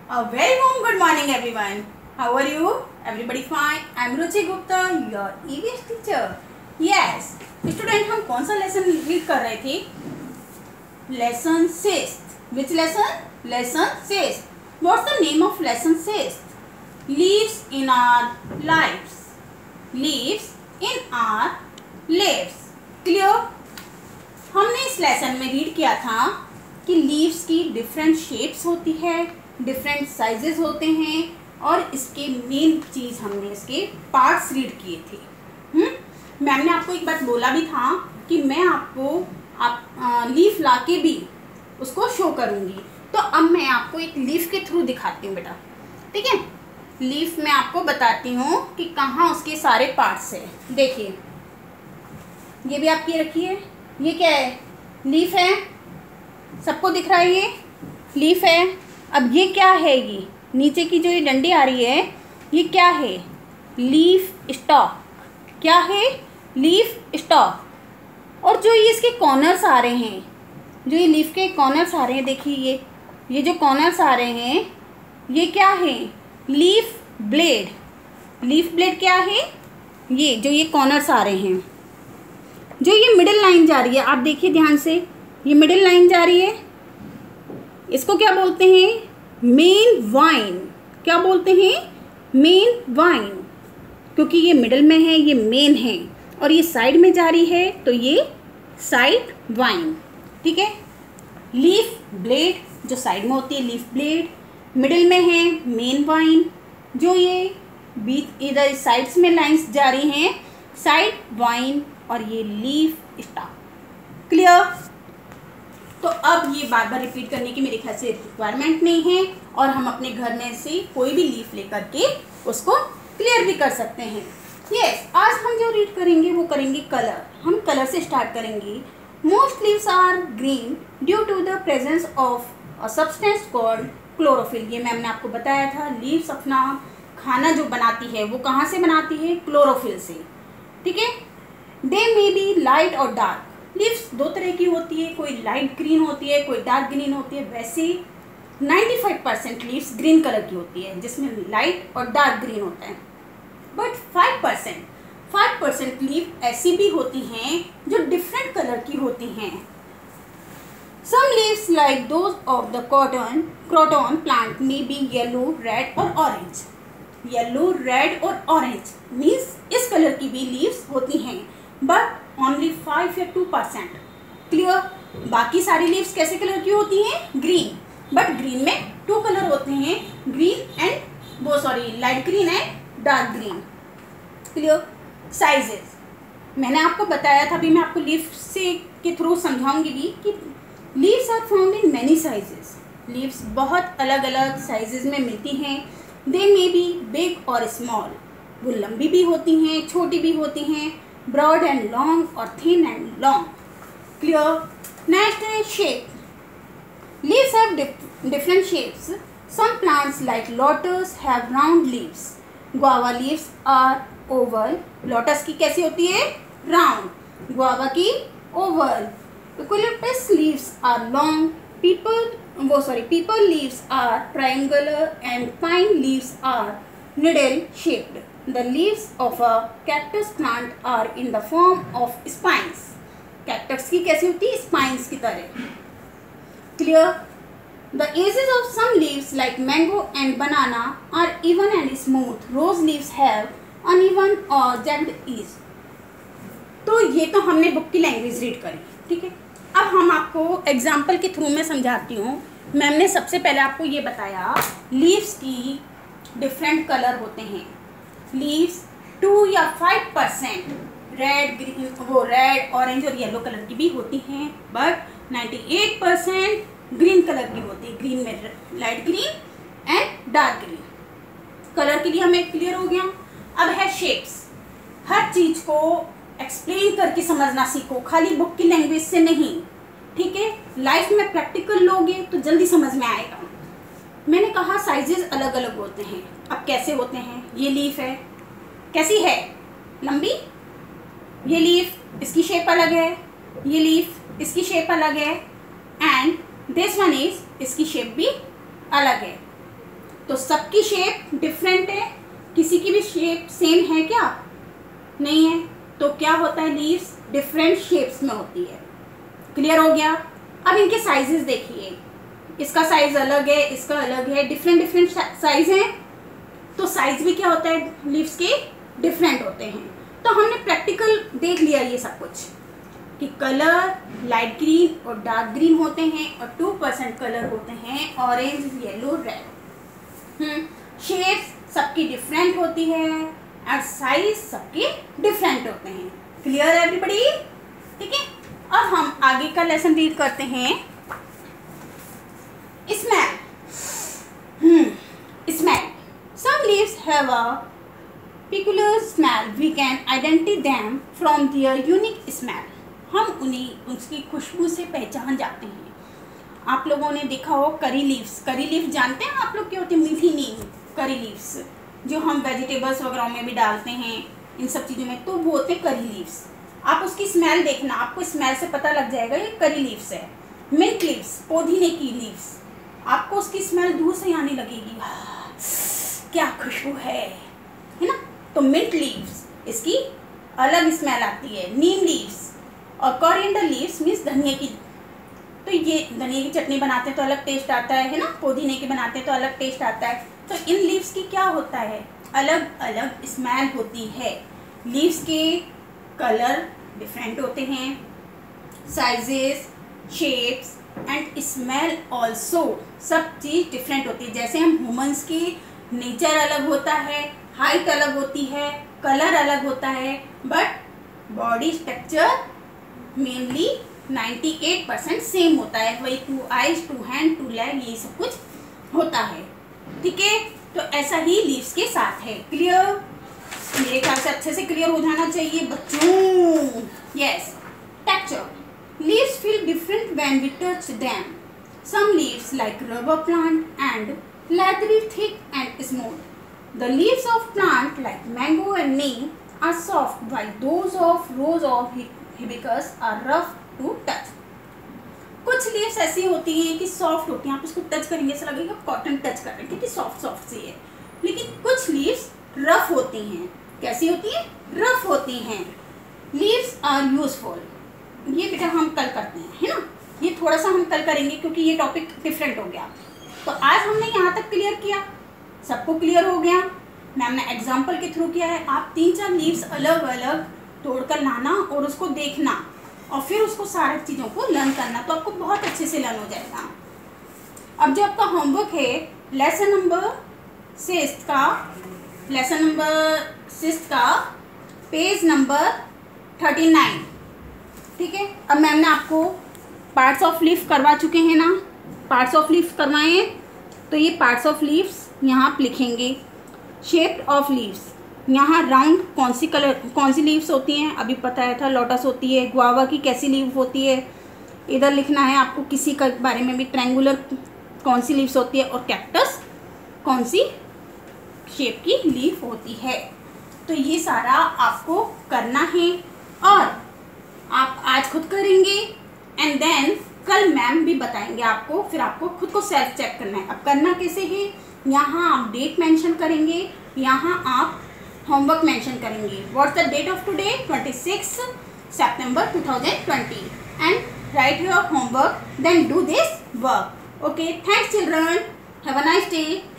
A very warm good morning everyone. How are you? Everybody fine? I am Ruchi Gupta, your EVS teacher. Yes, student हम कौन सा lesson read कर रहे थे? Lesson 6th. Which lesson? Lesson 6th. What's the name of lesson 6th? Leaves in our lives. Leaves in our lives. Clear? हमने इस lesson में read किया था कि लीव्स की डिफरेंट शेप्स होती है, डिफरेंट साइजेस होते हैं और इसके मेन चीज़ हमने इसके पार्ट्स रीड किए थे। मैम ने आपको एक बात बोला भी था कि मैं आपको लीफ ला के भी उसको शो करूँगी। तो अब मैं आपको एक लीफ के थ्रू दिखाती हूँ बेटा, ठीक है। लीफ में आपको बताती हूँ कि कहाँ उसके सारे पार्ट्स है। देखिए ये भी आपकी रखी है, ये क्या है? लीफ है, सबको दिख रहा है, ये लीफ है। अब ये क्या है? ये नीचे की जो ये डंडी आ रही है ये क्या है? Leaf stalk. क्या है? Leaf stalk. और जो ये इसके कॉर्नर्स आ रहे हैं, जो ये लीफ के कॉर्नर्स आ रहे हैं, देखिए ये जो कॉर्नर्स आ रहे हैं ये क्या है? Leaf blade. लीफ ब्लेड क्या है? ये जो ये कॉर्नर्स आ रहे हैं, जो ये मिडिल लाइन जा रही है, आप देखिए ध्यान से, ये मिडिल लाइन जा रही है, इसको क्या बोलते हैं? Main vein. क्या बोलते हैं? Main vein. क्योंकि ये मिडिल में है, ये मेन है, और ये साइड में जा रही है तो ये साइड वाइन, ठीक है। लीफ ब्लेड जो साइड में होती है, लीफ ब्लेड, मिडिल में है मेन वाइन, जो ये बीच इधर साइड्स में लाइंस जा रही हैं, साइड वाइन, और ये लीफ स्टॉक। क्लियर? तो अब ये बार बार रिपीट करने की मेरे ख्याल से रिक्वायरमेंट नहीं है, और हम अपने घर में से कोई भी लीफ लेकर के उसको क्लियर भी कर सकते हैं। यस, आज हम जो रीड करेंगे वो करेंगे कलर। हम कलर से स्टार्ट करेंगे। Most leaves are green due to the presence of a substance called chlorophyll. ये मैम ने आपको बताया था, लीव्स अपना खाना जो बनाती है वो कहाँ से बनाती है? क्लोरोफिल से, ठीक है। दे मे बी लाइट और डार्क। लीव्स दो तरह की होती है, कोई लाइट ग्रीन होती है, कोई डार्क ग्रीन होती है। वैसे 95% लीव्स ग्रीन कलर की होती है, जिसमें लाइट और डार्क ग्रीन होता है। बट 5% लीव ऐसी भी होती हैं जो डिफरेंट कलर की होती हैं। Some leaves like those of the croton plant may be yellow, red और ऑरेंज। येलो, रेड और ऑरेंज मीन्स इस कलर की भी लीव्स होती हैं, बट ओनली 5 या 2%। क्लियर? बाकी सारी लीव्स कैसे कलर की होती हैं? ग्रीन। बट ग्रीन में 2 कलर होते हैं, green and light green and dark green. Clear? Sizes मैंने आपको बताया था, अभी मैं आपको लीफ से के थ्रू समझाऊंगी भी कि leaves are found in many sizes. Leaves बहुत अलग अलग साइजेस में मिलती हैं। दे मे बी बिग और स्मॉल। वो लंबी भी होती हैं, छोटी भी होती हैं, ब्रॉड एंड लॉन्ग और thin and long. Clear? Next है shape. Leaves have different shapes. Some plants like lotus have round leaves. Guava leaves are oval. Lotus की कैसी होती है? Round. Guava की oval. Eucalyptus leaves are long. People leaves are triangular and pine leaves are needle shaped. The leaves of a cactus plant are in the form of spines. Cactus की कैसी होती है? Spines की तरह। Clear? The edges of some leaves like mango and banana are even and smooth. Rose leaves have uneven or jagged edges. तो ये तो हमने बुक की लैंग्वेज रीड करी, ठीक है। अब हम आपको एग्जाम्पल के थ्रू में समझाती हूँ। मैम ने सबसे पहले आपको ये बताया लीव्स की डिफरेंट कलर होते हैं। लीव्स 2 या 5% रेड, ग्रीन, वो रेड, ऑरेंज और येलो कलर की भी होती हैं, बट 98% ग्रीन कलर की होती है। ग्रीन में light green and dark green. Colour के लिए हमें क्लियर हो गया। अब है शेप्स। हर चीज को एक्सप्लेन करके समझना सीखो, खाली बुक की लैंग्वेज से नहीं, ठीक है। लाइफ में प्रैक्टिकल लोगे तो जल्दी समझ में आएगा। मैंने कहा साइजेस अलग अलग होते हैं। अब कैसे होते हैं? ये लीफ है, कैसी है? लंबी। ये लीफ, इसकी शेप अलग है। ये लीफ, इसकी शेप अलग है। एंड दिस वन इज, इसकी शेप भी अलग है। तो सबकी शेप डिफरेंट है, किसी की भी शेप सेम है क्या? नहीं है। तो क्या होता है, लीव्स डिफरेंट शेप्स में होती है। क्लियर हो गया? अब इनके साइजेस देखिए, इसका साइज अलग है, इसका अलग है, डिफरेंट डिफरेंट साइज हैं। तो साइज भी क्या होता है, लीव्स के डिफरेंट होते हैं। तो हमने प्रैक्टिकल देख लिया ये सब कुछ कि कलर लाइट ग्रीन और डार्क ग्रीन होते हैं और 2% कलर होते हैं ऑरेंज, येलो, रेड। शेप्स सबकी डिफरेंट होती है और साइज सबके डिफरेंट होते हैं। Clear everybody? ठीक है। अब हम आगे का लेसन रीड करते हैं। Smell. Smell. Some leaves have a peculiar smell. We can identify them from their unique smell. हम उन्हें उसकी खुशबू से पहचान जाते हैं। आप लोगों ने देखा हो करी लीव्स। करी लीव्स जानते हैं आप लोग क्या होती है? मीठी नीम, करी लीव्स जो हम वेजिटेबल्स वगैरह में भी डालते हैं, इन सब चीज़ों में, तो वो होते हैं करी लीव्स। आप उसकी स्मेल देखना, आपको स्मेल से पता लग जाएगा ये करी लीव्स है। मिंट लीव्स, पुदीने की लीव्स, आपको उसकी स्मेल दूर से आने लगेगी, क्या खुशबू है ना? तो मिंट लीव्स, इसकी अलग स्मेल आती है। नीम लीव्स और कोरिएंडर लीव्स मीन्स धनिया की, तो ये धनिया की चटनी बनाते हैं तो अलग टेस्ट आता है ना? पुदीने की बनाते हैं तो अलग टेस्ट आता है। तो इन लीव्स की क्या होता है, अलग अलग स्मेल होती है। लीव्स के कलर डिफरेंट होते हैं, sizes, shapes and smell also, सब चीज़ डिफरेंट होती है। जैसे हम ह्यूमंस की नेचर अलग होता है, हाइट अलग होती है, कलर अलग होता है, but body structure mainly 98% same होता है। वही 2 eyes, 2 hand, 2 leg, ये सब कुछ होता है। ठीक है, तो ऐसा ही लीव्स के साथ है। क्लियर? मेरे ख्याल से अच्छे से क्लियर हो जाना चाहिए बच्चों। Yes. Texture. Leaves feel different when we touch them. Some leaves like rubber plant and leathery, thick and smooth. The leaves of plant like mango and neem are soft, while those of rose or hibiscus are rough to touch. कुछ लीव्स ऐसी होती हैं कि soft होती हैं, आप इसको टच करेंगे ऐसा लगेगा कॉटन टच कर रहे हैं, क्योंकि सॉफ्ट सॉफ्ट सी है। लेकिन कुछ लीव्स रफ होती हैं। कैसी होती हैं? रफ होती हैं। Leaves are useful. ये बेटा हम कल करते हैं, है ना? ये थोड़ा सा हम कल करेंगे क्योंकि ये टॉपिक डिफरेंट हो गया। तो आज हमने यहाँ तक क्लियर किया, सबको क्लियर हो गया। मैम ने एग्जाम्पल के थ्रू किया है। आप 3-4 लीव्स अलग अलग तोड़कर लाना और उसको देखना और फिर उसको सारी चीज़ों को लर्न करना, तो आपको बहुत अच्छे से लर्न हो जाएगा। अब जो आपका होमवर्क है लेसन नंबर 6 का पेज नंबर 39, ठीक है। अब मैम ने आपको पार्ट्स ऑफ लीफ करवा चुके हैं ना, पार्ट्स ऑफ लीफ करवाए हैं, तो ये पार्ट्स ऑफ लीव्स यहाँ आप लिखेंगे। शेप ऑफ लीव्स, यहाँ राउंड कौन सी लीव्स होती हैं अभी बताया था, लोटस होती है, गुआवा की कैसी लीव होती है, इधर लिखना है आपको किसी का बारे में भी, ट्रायंगुलर कौन सी लीव्स होती है, और कैक्टस कौन सी शेप की लीफ होती है। तो ये सारा आपको करना है और आप आज खुद करेंगे एंड देन कल मैम भी बताएंगे आपको, फिर आपको खुद को सेल्फ चेक करना है। अब करना कैसे है, यहाँ आप डेट मेंशन करेंगे, यहाँ आप होमवर्क मेंशन करेंगे। What's the date of today? 26 September 2020 and write your homework, then do this work. Okay, thanks children, have a nice day.